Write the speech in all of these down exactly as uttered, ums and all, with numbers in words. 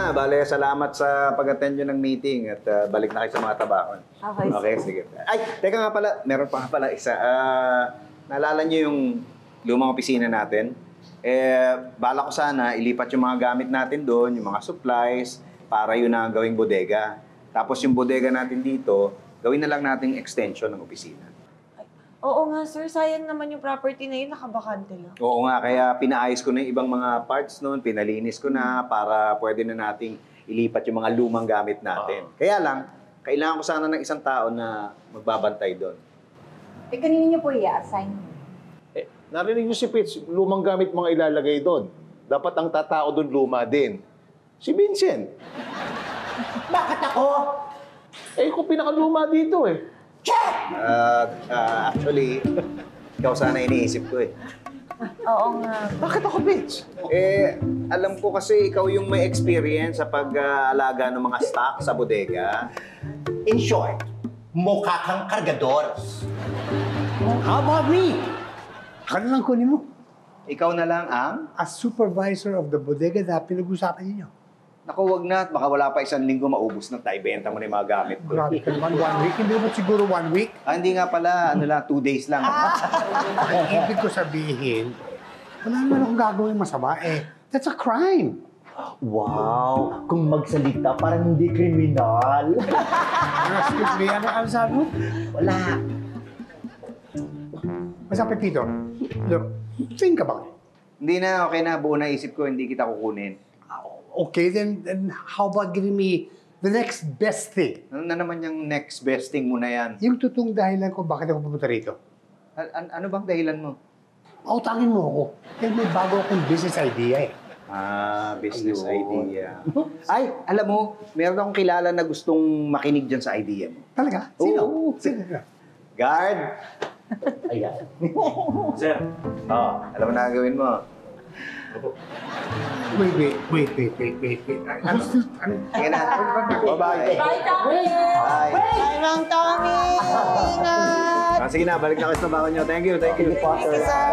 na. Bale, salamat sa pag-attend nyo ng meeting at uh, balik na kayo sa mga tabakon. Okay. Okay, sige. Ay, teka nga pala. Meron pa nga pala isa. Uh, naalala nyo yung lumang opisina natin? Eh, bala ko sana ilipat yung mga gamit natin doon, yung mga supplies, para yun ang gawing bodega. Tapos yung bodega natin dito, gawin na lang nating extension ng opisina. Oo nga, sir. Sayang naman yung property na yun. Nakabakante lang. Oo nga, kaya pinaayos ko na yung ibang mga parts noon, pinalinis ko na para pwede na nating ilipat yung mga lumang gamit natin. Uh. Kaya lang, kailangan ko sana ng isang tao na magbabantay doon. Eh, kanino niyo po i-assign? Eh, narinig niyo si Pitch, lumang gamit mga ilalagay doon. Dapat ang tatao doon luma din. Si Vincent. Bakit ako? Eh, kung pinakaluma dito eh. Uh, uh, actually, ikaw sana iniisip ko eh. Oo nga. Bakit ako, Pitch? Eh, alam ko kasi ikaw yung may experience sa pag-aalaga ng mga stock sa bodega. In short, mukha kang kargador. How about me? Ano lang kunin mo? Ikaw na lang ang... As supervisor of the bodega na pinag-usapan ninyo. Naku, wag na at baka wala pa isang linggo maubos na tayo. Benta mo na yung mga gamit ko. Grabe ka naman, one week. Hindi ba siguro one week? Ah, hindi nga pala. Ano lang, two days lang. Ang ibig ko sabihin, wala naman akong gagawin masama. Eh, that's a crime. Wow! Kung magsalita, parang hindi kriminal. Ano, excuse me, ano, ano sabi mo? Wala. Basta, Pepito, look, think about it. Hindi na, okay na. Buo na isip ko, hindi kita kukunin. Okay, then, then how about giving me the next best thing? Ano na naman yung next best thing mo na yan? Yung totoong dahilan ko bakit ako pupunta rito. A- an- ano bang dahilan mo? Pautangin mo ako. Dahil may bago akong business idea eh. Ah, business Ayun. idea. Ay, alam mo, meron akong kilala na gustong makinig dyan sa idea mo. Talaga? Sino? Oo. Sino? Guard! Ayan. Sir. Oo, alam mo na gagawin mo. Wait, wait, wait, wait, wait, wait, wait. Ano? Ano? Sige na. Bye-bye. Bye, Tommy! Bye. Bye lang, Tommy! Ingat! Ah, sige na, balik na kayo sa bako nyo. Thank you, thank you. Thank you, sir.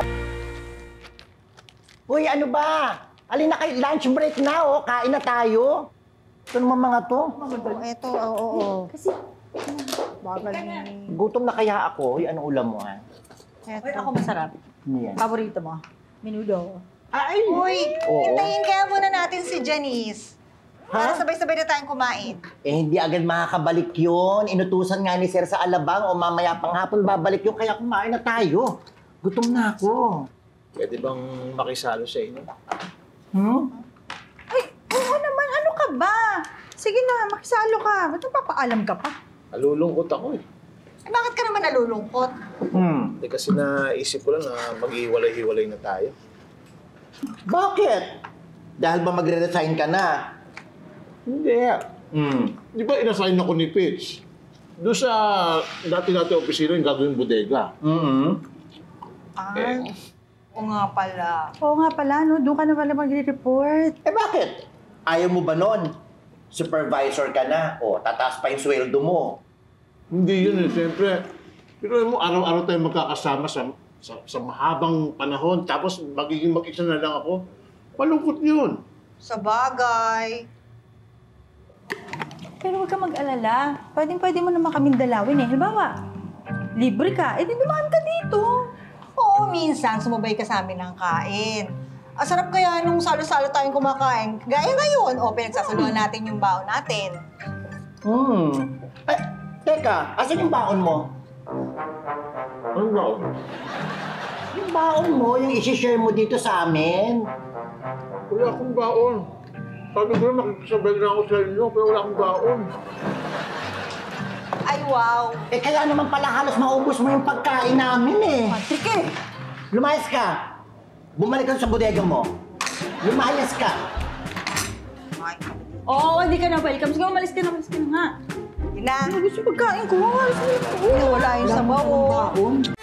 Uy, ano ba? Alin na kayo, lunch break na, oh. Kain na tayo. Ito naman mga to. Oh, eto, oo, oo. oo. Kasi, bagal ni... Gutom na kaya ako. Uy, anong ulam mo, ha? Eto. Uy, ako masarap. Ano yan? Paborito mo? Menudo. Ay! Uy, Oo. hintayin kaya muna natin si Janice. Para sabay-sabay na tayong kumain. Eh, hindi agad makakabalik yun. Inutusan nga ni Sir sa Alabang o mamaya pang hapon babalik yun. Kaya kumain na tayo. Gutom na ako. Pwede bang makisalo sa inyo? Hmm? Ay, oo naman. Ano ka ba? Sige na, makisalo ka. Ba't papaalam ka pa? Nalulungkot ako eh. Eh, bakit ka naman nalulungkot? Hmm. Hindi kasi naisip ko lang na mag-iwalay-hiwalay na tayo. Bakit? Dahil ba magre-resign ka na? Hindi. Hmm. Di ba inassign ako ni Pitch? Doon sa dati-dati opisina yung gagawing bodega. Mm-hmm. Ay, oo nga pala. Oo nga pala, no? Doon ka na pala magre-report. Eh bakit? Ayaw mo ba nun? Supervisor ka na. O, tataas pa yung sweldo mo. Hindi yun eh, siyempre. Pero mo, araw-araw tayo magkakasama sa, sa, sa mahabang panahon. Tapos magiging mag-isa na lang ako. Malungkot yun. Sa bagay. Pero huwag ka mag-alala. Pwedeng-pwede mo naman kaming dalawin eh. Halimbawa, libre ka, eh di dumaan ka dito. Oo, minsan sumabay ka sa amin ng kain. Ang sarap kaya nung salo-salo tayong kumakain. Gaya ngayon, o pinagsasaluhan natin yung baon natin. Hmm. Eh, teka, asan yung baon mo? Ano ba? Yung baon mo, yung isi-share mo dito sa amin. Wala akong baon. Sabi ko na makikisabay na ako sa inyo, pero wala akong baon. Ay, wow. Eh, kaya naman pala halos maubos mo yung pagkain namin eh. Patrick eh. Lumayas ka. Bumalik ka sa bodega mo. Lumayas ka. Ay, Oo, hindi ka na welcome. Sige, umalis ka na, umalis ka na nga. yun na. Ano gusto pagkain ko? Umalis ka na. Nawala yung sabaw. Baon.